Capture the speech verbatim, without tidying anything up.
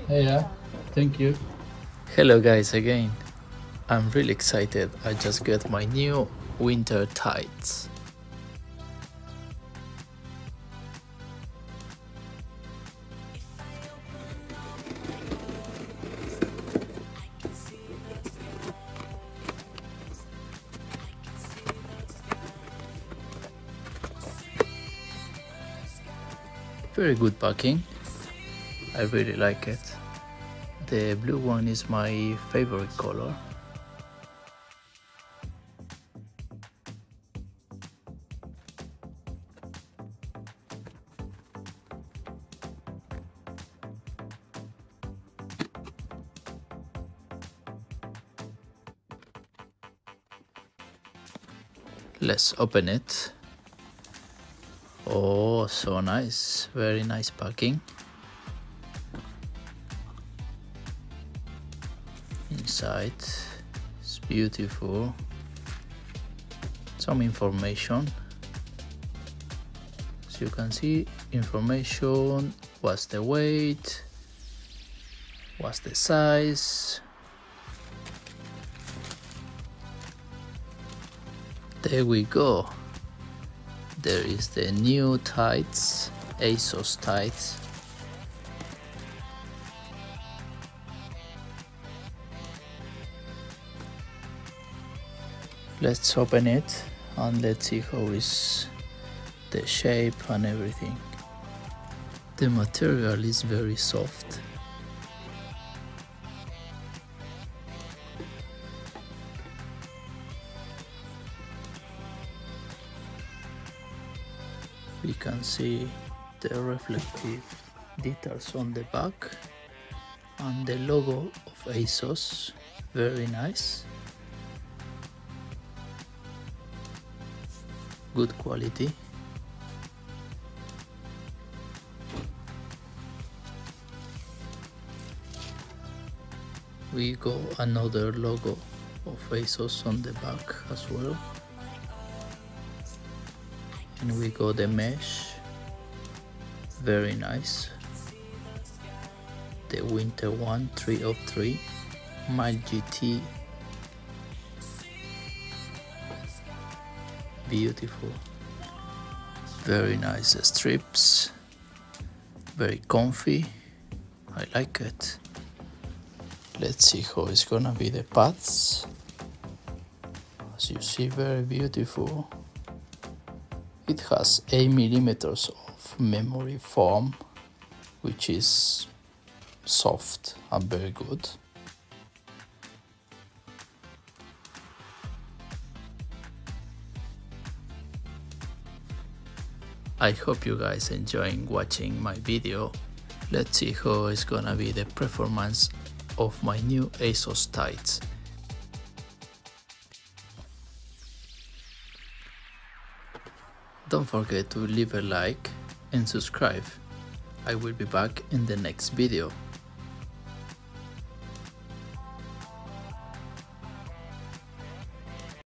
Yeah, thank you. Hello guys again. I'm really excited. I just got my new winter tights. Very good packing. I really like it. The blue one is my favorite color. Let's open it. Oh, so nice. Very nice packing. Inside, it's beautiful. Some information. As you can see, information, what's the weight, what's the size. There we go. There is the new tights, Assos tights. Let's open it and let's see how is the shape and everything. The material is very soft. We can see the reflective details on the back and the logo of Assos. Very nice. Good quality. We got another logo of Assos on the back as well. And we got the mesh. Very nice. The winter one, three of three. Mile G T. Beautiful. Very nice strips. Very comfy. I like it. Let's see how it's gonna be the pads. As you see, very beautiful. It has eight millimeters of memory foam, which is soft and very good. I hope you guys enjoying watching my video. Let's see how it's gonna be the performance of my new Assos tights. Don't forget to leave a like and subscribe. I will be back in the next video.